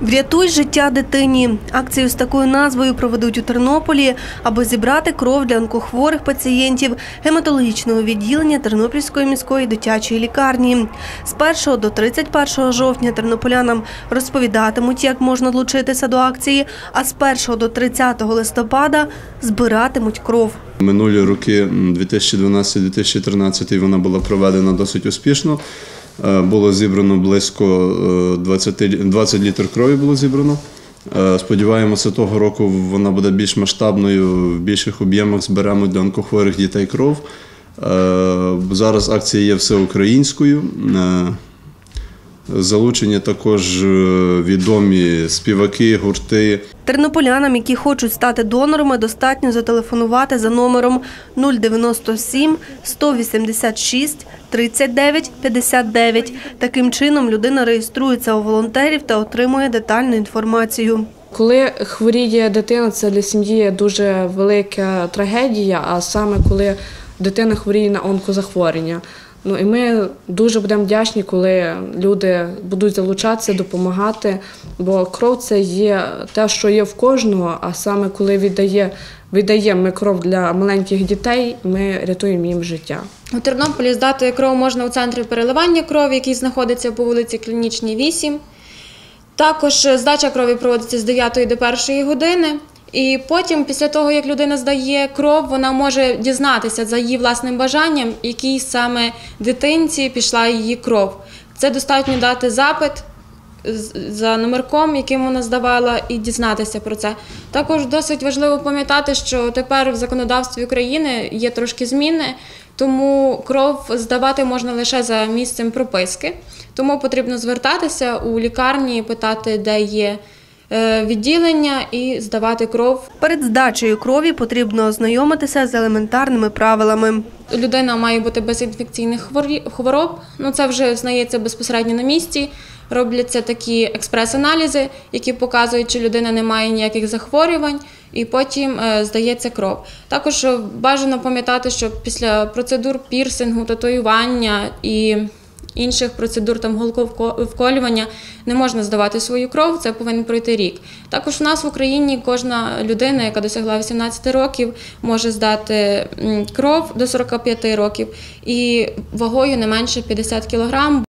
Врятуй життя дитині. Акцію з такою назвою проведуть у Тернополі, аби зібрати кров для онкохворих пацієнтів гематологічного відділення Тернопільської міської дитячої лікарні. З 1 до 31 жовтня тернополянам розповідатимуть, як можна долучитися до акції, а з 1 до 30 листопада збиратимуть кров. Минулі роки, 2012-2013, вона була проведена досить успішно. Було зібрано близько 20 літрів крові було зібрано. Сподіваємося, того року вона буде більш масштабною, в більших об'ємах зберемо для онкохворих дітей кров. Зараз акція є всеукраїнською. Залучені також відомі співаки, гурти. Тернополянам, які хочуть стати донорами, достатньо зателефонувати за номером 097 186 39 59. Таким чином людина реєструється у волонтерів та отримує детальну інформацію. Коли хворіє дитина, це для сім'ї дуже велика трагедія, а саме коли дитина хворіє на онкозахворювання. І ми дуже будемо вдячні, коли люди будуть залучатися, допомагати, бо кров – це є те, що є в кожного, а саме коли віддаємо ми кров для маленьких дітей, ми рятуємо їм життя. У Тернополі здати кров можна у центрі переливання крові, який знаходиться по вулиці Клінічній, 8. Також здача крові проводиться з 9 до 1 години. І потім, після того, як людина здає кров, вона може дізнатися за її власним бажанням, якій саме дитинці пішла її кров. Це достатньо дати запит за номерком, яким вона здавала, і дізнатися про це. Також досить важливо пам'ятати, що тепер в законодавстві України є трошки зміни, тому кров здавати можна лише за місцем прописки. Тому потрібно звертатися у лікарні, питати, де є відділення, і здавати кров. Перед здачею крові потрібно ознайомитися з елементарними правилами. Людина має бути без інфекційних хвороб, це вже знається безпосередньо на місці. Робляться такі експрес-аналізи, які показують, чи людина не має ніяких захворювань, і потім здається кров. Також бажано пам'ятати, що після процедур пірсингу, татуювання і інших процедур, голковколювання, не можна здавати свою кров, це повинен пройти рік. Також у нас в Україні кожна людина, яка досягла 18 років, може здати кров до 45 років і вагою не менше 50 кг.